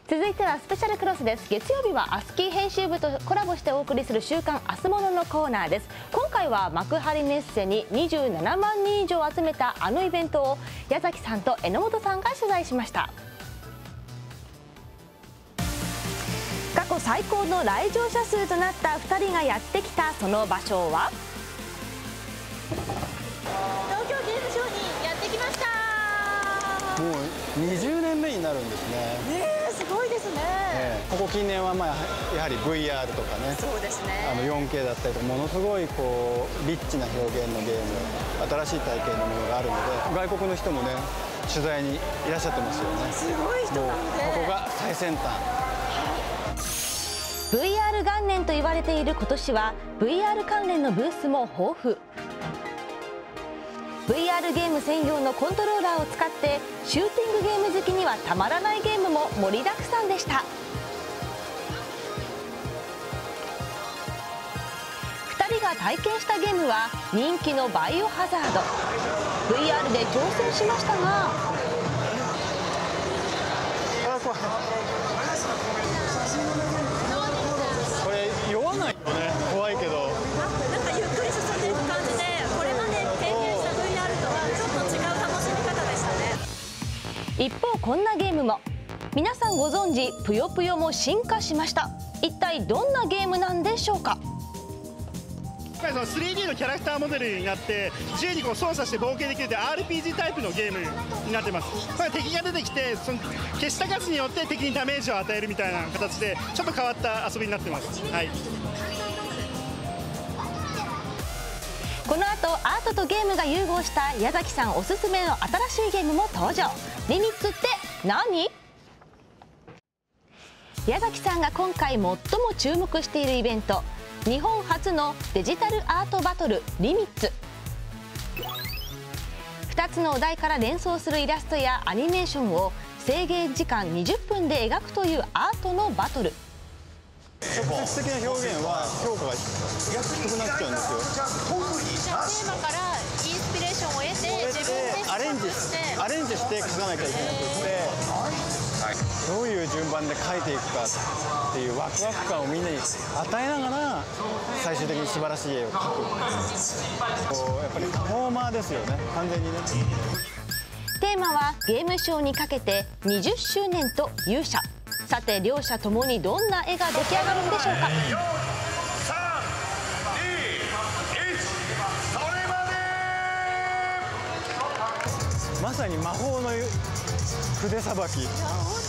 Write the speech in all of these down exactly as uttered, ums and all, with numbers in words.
続いてはスペシャルクロスです。月曜日はアスキー編集部とコラボしてお送りする週刊アスモノのコーナーです。今回は幕張メッセににじゅうななまんにん以上集めたあのイベントを矢崎さんと榎本さんが取材しました。過去最高の来場者数となったふたりがやってきたその場所は東京ゲームショウにやってきました。 もうにじゅうねんめになるんですね。 ねえ、すごいですね。 ええ、ここ近年はまあやはり ブイアール とかね、 そうですね。 あの よんケー だったりとかものすごいこうリッチな表現のゲーム、新しい体験のものがあるので、外国の人もね取材にいらっしゃってますよね。 すごい人なので、 ここが最先端。 ブイアール 元年と言われている今年は ブイアール 関連のブースも豊富。ブイアール ゲーム専用のコントローラーを使ってシューティングゲーム好きにはたまらないゲームも盛りだくさんでした。ふたりが体験したゲームは人気のバイオハザード。 ブイアール で挑戦しましたがこれ酔わないよね。怖いけどなんかゆっくり進んでいく感じで、これまで経験した ブイアール とはちょっと違う楽しみ方でしたね。 一方こんなゲームも。皆さんご存知ぷよぷよも進化しました。一体どんなゲームなんでしょうか。 今回その スリーディー のキャラクターモデルになって自由にこう操作して冒険できるという アールピージー タイプのゲームになってます。これ敵が出てきてその消した数によって敵にダメージを与えるみたいな形でちょっと変わった遊びになってます。はい、 この後アートとゲームが融合した矢崎さんおすすめの新しいゲームも登場。リミッツって何？矢崎さんが今回最も注目しているイベント、日本初のデジタルアートバトルリミッツ。ふたつのお題から連想するイラストやアニメーションを制限時間にじゅっぷんで描くというアートのバトル。 直接的な表現は評価が低くなっちゃうんですよ。 じゃあテーマからインスピレーションを得て自分でアレンジしてアレンジして書かなきゃいけなくて、どういう順番で書いていくかっていうワクワク感をみんなに与えながら最終的に素晴らしい絵を描く。こうやっぱりパフォーマーですよね、完全にね。 テーマはゲームショーにかけてにじゅっしゅうねんと勇者。さて両者ともにどんな絵が出来上がるんでしょうか。 まさに魔法の筆さばき。ね。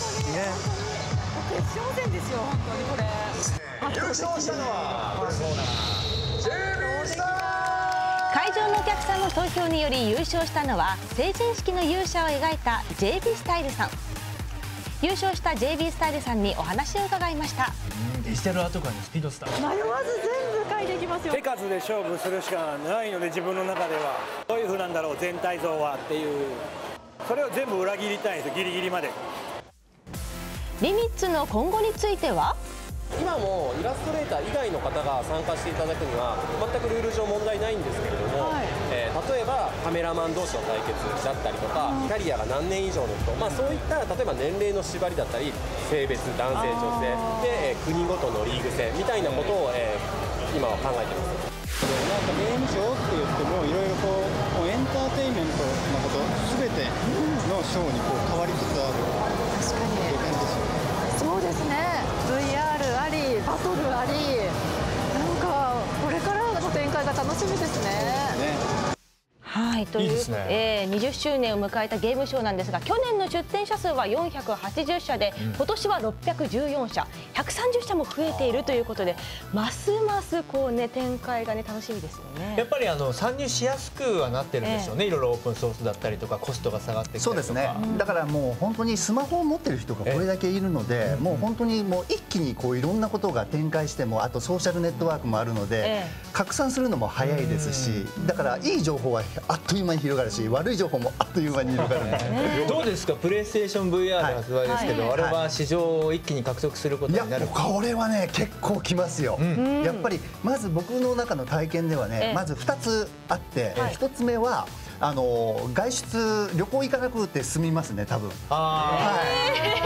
決勝戦ですよ本当にこれ。 優勝したのはジェイビー スター。 会場のお客さんの投票により優勝したのは成人式の勇者を描いた ジェイビー スタイルさん。優勝した ジェイビー スタイルさんにお話を伺いました。 デジタルアート界のスピードスター。 迷わず全部書いていきますよ。 手数で勝負するしかないので、自分の中ではどういう風なんだろう全体像はっていう、それを全部裏切りたいんですよ、ギリギリまで。 リミッツの今後については、 今もイラストレーター以外の方が参加していただくには全くルール上問題ないんですけれども、はい、えー、例えばカメラマン同士の対決だったりとか、キャリアが何年以上の人、まあ、そういった例えば年齢の縛りだったり性別、男性女性で、えー、国ごとのリーグ戦みたいなことを、えー、今は考えてます。 なんかゲームショーって言ってもいろいろこうエンターテインメントのこと全てのショーにこう変わりつつあるという感じですよね。 そうですね。ブイアール あり、バトルあり、なんかこれからの展開が楽しみですね。 はいという、いいですね、えー、にじゅっしゅうねんを迎えたゲームショーなんですが、去年の出展者数はよんひゃくはちじゅっしゃで、うん、今年はろっぴゃくじゅうよんしゃ、ひゃくさんじゅっしゃも増えているということで、ますますこう、ね、展開が、ね、楽しみですよね。 やっぱりあの参入しやすくはなってるんでしょうね、えー、いろいろオープンソースだったりとかコストが下がってきたりとか。 そうですね、だからもう本当にスマホを持ってる人がこれだけいるので、えー、もう本当にもう一気にこういろんなことが展開しても、あとソーシャルネットワークもあるので、えー、拡散するのも早いですし、だからいい情報はあっという間に広がるし、悪い情報もあっという間に広がるんですね。 どうですか、プレイステーション ブイアール 発売ですけど、はい、あれは市場を一気に獲得することになる。 いや、これはね結構きますよ、うん、やっぱりまず僕の中の体験ではね、ええ、まずふたつあって、はい、ひとつめはあの外出旅行行かなくて済みますね、多分。あ、はい、僕は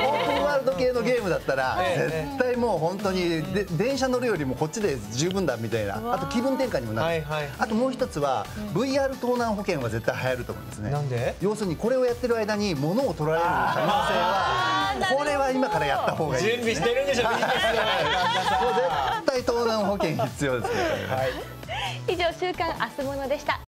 ワールド系のゲームだったら絶対もう本当にで電車乗るよりもこっちで十分だみたいな、あと気分転換にもなる。あともう一つは ブイアール 盗難保険は絶対流行ると思うんですね。 なんで？ 要するにこれをやってる間に物を取られる可能性はこれは今からやった方がいい。 準備してるんでしょ、ビジネス。 絶対盗難保険必要ですね。 以上週刊明日物でした。